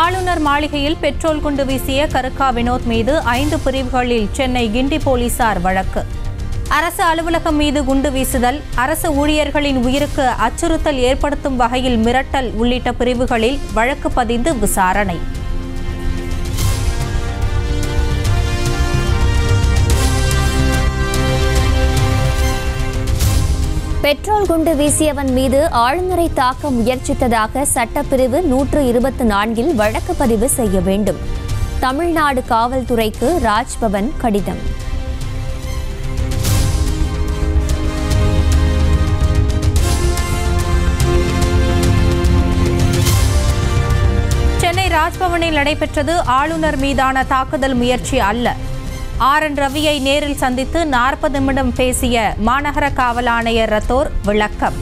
ஆளுநர் மாளிகையில் பெட்ரோல் குண்டு வீசிய கருக்கா வினோத் மீது 5 பிரிவுகளில் சென்னை கிண்டி போலீசார் வழக்கு. அரசு அலுவலகம் மீது குண்டு வீசுதல், அரசு ஊழியர்களின் உயிருக்கு அச்சுறுத்தல் ஏற்படுத்தும் வகையில் மிரட்டல் உள்ளிட்ட பிரிவுகளில் வழக்கு பதிந்து விசாரணை. பெட்ரோல் குண்டு வீசியவன் மீது ஆளுநரை தாக்க முயற்சித்ததாக சட்டப்பிரிவு 124 வழக்கு பதிவு செய்ய வேண்டும். தமிழ்நாடு காவல்துறைக்கு ராஜ்பவன் கடிதம். சென்னை ராஜ்பவனில் நடைபெற்றது ஆளுநர் மீதான தாக்குதல் முயற்சி அல்ல. RN ரவியை நேரில் சந்தித்து 40 நிமிடம் பேசிய மாநகர காவல் ஆணையர் ரத்தோர் விளக்கம்.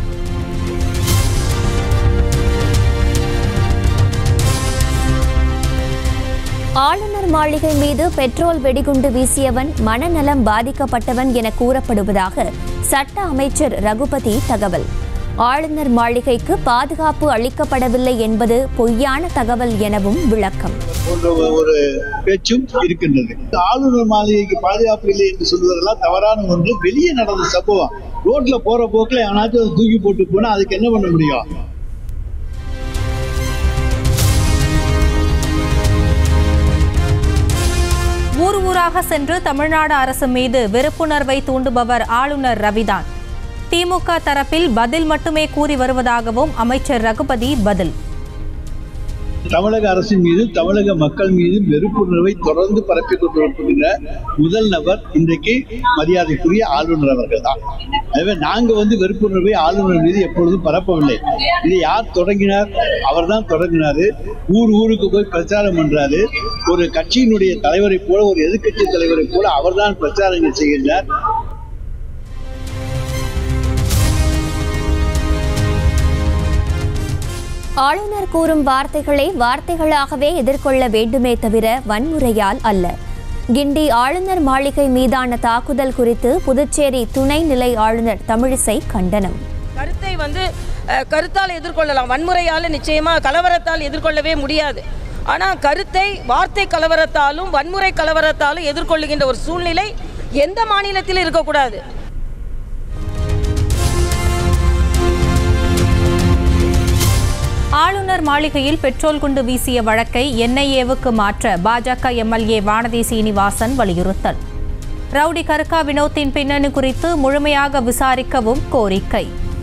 ஆளுநர் மாளிகை மீது பெட்ரோல் வெடிகுண்டு வீசியவன் மனநலம் பாதிக்கப்பட்டவன் என கூறப்படுவதாக சட்ட அமைச்சர் ரகுபதி தகவல். ஆளுநர் மாளிகைக்கு பாதுகாப்பு அளிக்கப்படவில்லை என்பது பொய்யான தகவல் எனவும் விளக்கம். ஒரு பேச்சும் இருக்கின்றது. ஆளுநர் மாளிகைக்கு பாதுகாப்பு இல்லை என்று சொல்வதெல்லாம் தவறான ஒன்று. வெளியே நடந்த சம்பவம். ரோட்ல போற போக்குல எவனாச்சும் தூக்கி போட்டு போனா அதுக்கு என்ன பண்ண முடியும்? ஊர் ஊராக சென்று தமிழ்நாடு அரசு மீது வெறுப்புணர்வை தூண்டுபவர் ஆளுநர் ரவிதான். திமுக தரப்பில் பதில் மட்டுமே கூறி வருவதாகவும் அமைச்சர் ரகுபதி பதில். தமிழக அரசின் மீது, தமிழக மக்கள் மீது வெறுப்புணர்வை தொடர்ந்து பரப்பிக் கொண்டிருக்கின்ற முதல் நபர் இன்றைக்கு மரியாதைக்குரிய ஆளுநர் அவர்கள் தான். எனவே நாங்க வெறுப்புணர்வை ஆளுநர் மீது எப்பொழுதும் பரப்பவில்லை. இதை யார் தொடங்கினார்? அவர் தான் தொடங்கினாரு. ஊருக்கு போய் பிரச்சாரம் பண்றாரு. ஒரு கட்சியினுடைய தலைவரை போல, ஒரு எதிர்கட்சி தலைவரை போல அவர்தான் பிரச்சாரங்கள் செய்கின்றார். ஆளுநர் கூறும் வார்த்தைகளை வார்த்தைகளாகவே எதிர்கொள்ள வேண்டுமே தவிர வன்முறையால் அல்ல. கிண்டி ஆளுநர் மாளிகை மீதான தாக்குதல் குறித்து புதுச்சேரி துணைநிலை ஆளுநர் தமிழிசை கண்டனம். கருத்தை கருத்தால் எதிர்கொள்ளலாம், வன்முறையால் நிச்சயமா கலவரத்தால் எதிர்கொள்ளவே முடியாது. ஆனால் கருத்தை வார்த்தை கலவரத்தாலும் வன்முறை கலவரத்தாலும் எதிர்கொள்ளுகின்ற ஒரு சூழ்நிலை எந்த மாநிலத்திலும் இருக்கக்கூடாது. ஆளுநர் மாளிகையில் பெட்ரோல் குண்டு வீசிய வழக்கை NIAவுக்கு மாற்ற பாஜக MLA வானதி சீனிவாசன் வலியுறுத்தல். ரவுடி கருக்கா வினோத்தின் பின்னணி குறித்து முழுமையாக விசாரிக்கவும் கோரிக்கை.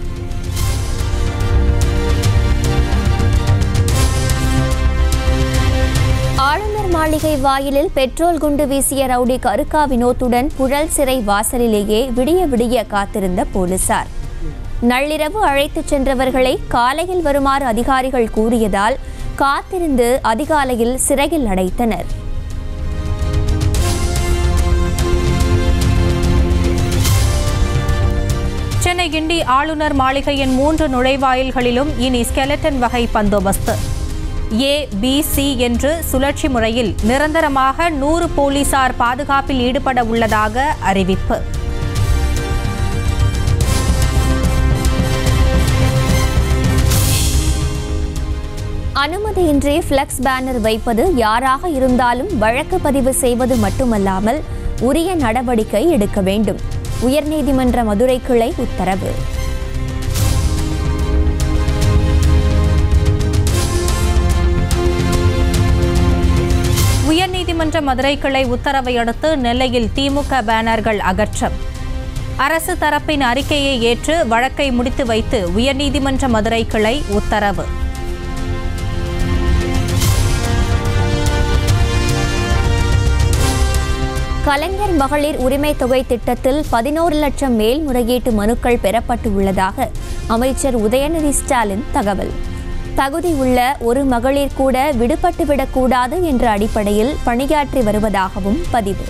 ஆளுநர் மாளிகை வாயிலில் பெட்ரோல் குண்டு வீசிய ரவுடி கருக்கா வினோத்துடன் புழல் சிறை வாசலிலேயே விடிய விடிய காத்திருந்த போலீசார். நள்ளிரவு அழைத்துச் சென்றவர்களை காலையில் வருமாறு அதிகாரிகள் கூறியதால் காத்திருந்து அதிகாலையில் சிறையில் அடைத்தனர். சென்னை கிண்டி ஆளுநர் மாளிகையின் 3 நுழைவாயில்களிலும் இனி ஸ்கெலட்டன் வகை பந்தோபஸ்து. A, B, C என்று சுழற்சி முறையில் நிரந்தரமாக 100 போலீசார் பாதுகாப்பில் ஈடுபட உள்ளதாக அறிவிப்பு. அனுமதியின்றி ஃபிளக்ஸ் பேனர் வைப்பது யாராக இருந்தாலும் வழக்கு பதிவு செய்வது மட்டுமல்லாமல் உரிய நடவடிக்கை எடுக்க வேண்டும். உயர்நீதிமன்ற மதுரை கிளை உத்தரவு. உயர்நீதிமன்ற மதுரை கிளை உத்தரவை அடுத்து நெல்லையில் திமுக பேனர்கள் அகற்றம். அரசு தரப்பின் அறிக்கையை ஏற்று வழக்கை முடித்து வைத்து உயர்நீதிமன்ற மதுரை கிளை உத்தரவு. கலைஞர் மகளிர் உரிமை தொகை திட்டத்தில் 11 லட்சம் மேல்முறையீட்டு மனுக்கள் பெறப்பட்டு உள்ளதாக அமைச்சர் உதயநிதி ஸ்டாலின் தகவல். தகுதி உள்ள ஒரு மகளிர் கூட விடுபட்டுவிடக்கூடாது என்ற அடிப்படையில் பணியாற்றி வருவதாகவும் பதிவு.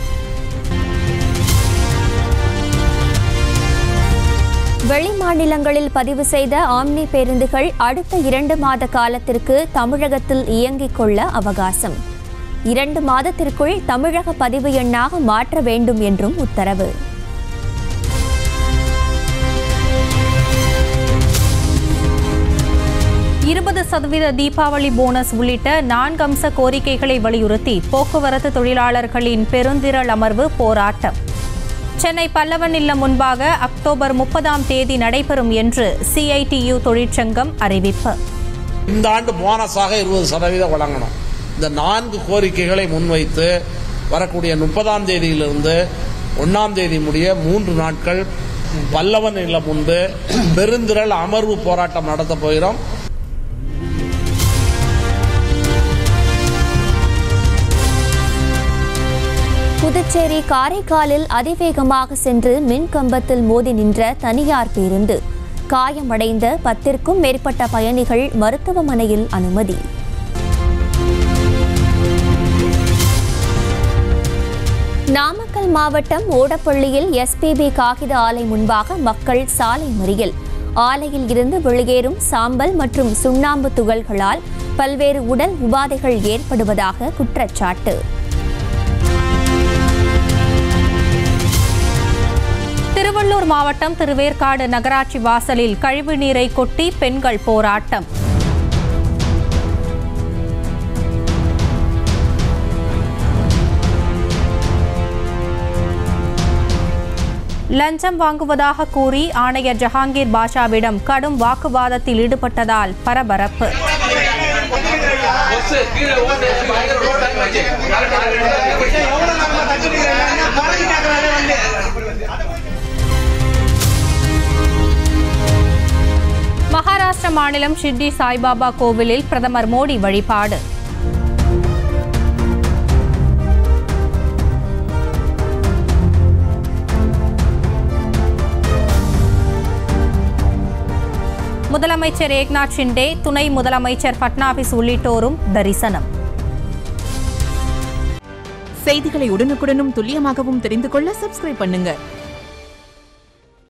வெளிமாநிலங்களில் பதிவு செய்த ஆம்னி பேருந்துகள் அடுத்த 2 மாத காலத்திற்கு தமிழகத்தில் இயங்கிக் கொள்ள அவகாசம். 2 மாதத்திற்குள் தமிழக பதிவு எண்ணாக மாற்ற வேண்டும் என்றும் உத்தரவு. 50% தீபாவளி போனஸ் உள்ளிட்ட 4 அம்ச கோரிக்கைகளை வலியுறுத்தி போக்குவரத்து தொழிலாளர்களின் பெருந்திரள் அமர்வு போராட்டம். சென்னை பல்லவன் இல்லம் முன்பாக அக்டோபர் 30ஆம் தேதி நடைபெறும் என்று CITU தொழிற்சங்கம் அறிவிப்பு. இந்த ஆண்டு போனஸாக 20% வழங்கணும். இந்த 4 கோரிக்கைகளை முன்வைத்து வரக்கூடிய 30ஆம் தேதியிலிருந்து 1ஆம் தேதி முடிய 3 நாட்கள் பல்லவன் இல்லம் முன்பு பெருந்திரள் அமர்வு போராட்டம் நடத்த போகிறோம். புதுச்சேரி காரைக்காலில் அதிவேகமாக சென்று மின் கம்பத்தில் மோதி நின்ற தனியார் பேருந்து. காயமடைந்த 10க்கும் மேற்பட்ட பயணிகள் மருத்துவமனையில் அனுமதி. நாமக்கல் மாவட்டம் ஓடப்பள்ளியில் SPB காகித ஆலை முன்பாக மக்கள் சாலை மறியல். ஆலையில் இருந்து வெளியேறும் சாம்பல் மற்றும் சுண்ணாம்பு துகள்களால் பல்வேறு உடல் உபாதைகள் ஏற்படுவதாக குற்றச்சாட்டு. திருவள்ளூர் மாவட்டம் திருவேற்காடு நகராட்சி வாசலில் கழிவுநீரை கொட்டி பெண்கள் போராட்டம். லஞ்சம் வாங்குவதாக கூறி ஆணையர் ஜஹாங்கீர் பாஷாவிடம் கடும் வாக்குவாதத்தில் ஈடுபட்டதால் பரபரப்பு. மகாராஷ்டிர மாநிலம் ஷிர்டி சாய்பாபா கோவிலில் பிரதமர் மோடி வழிபாடு. முதலமைச்சர் ஏக்நாத் ஷிண்டே, துணை முதலமைச்சர் பட்னாவிஸ் உள்ளிட்டோரும் தரிசனம். செய்திகளை உடனுக்குடனும் துல்லியமாகவும் தெரிந்து கொள்ள சப்ஸ்கிரைப் பண்ணுங்க.